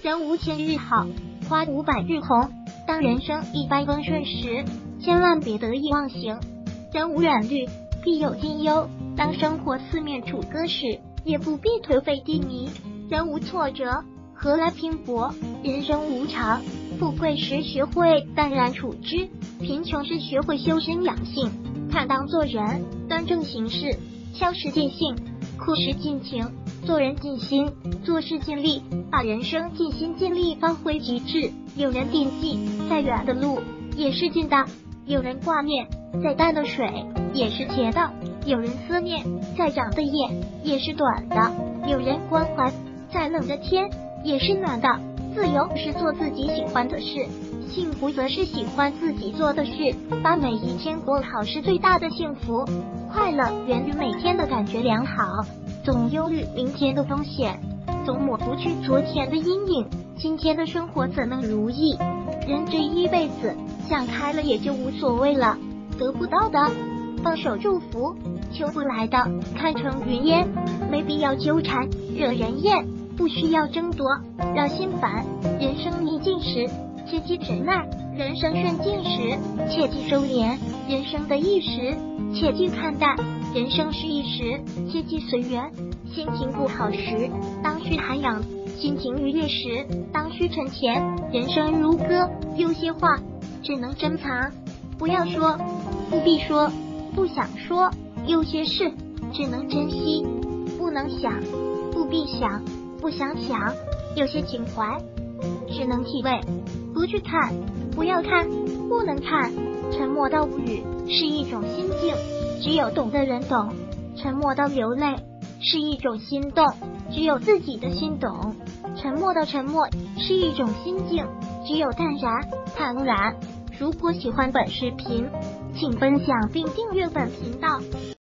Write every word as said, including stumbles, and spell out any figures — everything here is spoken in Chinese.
人无千日好，花无百日红。当人生一帆风顺时，千万别得意忘形。人无远虑，必有近忧。当生活四面楚歌时，也不必颓废低迷。人无挫折，何来拼搏？人生无常，富贵时学会淡然处之，贫穷时学会修身养性。坦荡做人，端正行事，笑时尽兴，哭时尽情。做人尽心，做事尽力，把人生尽心尽力发挥极致。有人惦记，再远的路也是近的；有人挂念，再淡的水也是甜的；有人思念，再长的叶也是短的；有人关怀，再冷的天也是暖的。自由是做自己喜欢的事，幸福则是喜欢自己做的事。把每一天过好是最大的幸福，快乐源于每天的感觉良好。总忧虑明天的风险，总抹不去昨天的阴影，今天的生活怎能如意？人这一辈子，想开了也就无所谓了。得不到的，放手祝福；求不来的，看成云烟。没必要纠缠，惹人厌；不需要争夺，让心烦。人生逆境时，切忌忍耐；人生顺境时，切忌收敛；人生的一时，切忌看淡；人生是一时，切忌随缘。心情不好时，当需涵养；心情愉悦时，当需沉潜。人生如歌，有些话只能珍藏，不要说；不必说，不想说。有些事只能珍惜，不能想；不必想，不想想。有些情怀只能体味，不去看；不要看，不能看。沉默到无语是一种心境，只有懂的人懂；沉默到流泪是一种心动，只有自己的心懂；沉默到沉默是一种心境，只有淡然坦然。如果喜欢本视频，请分享并订阅本频道。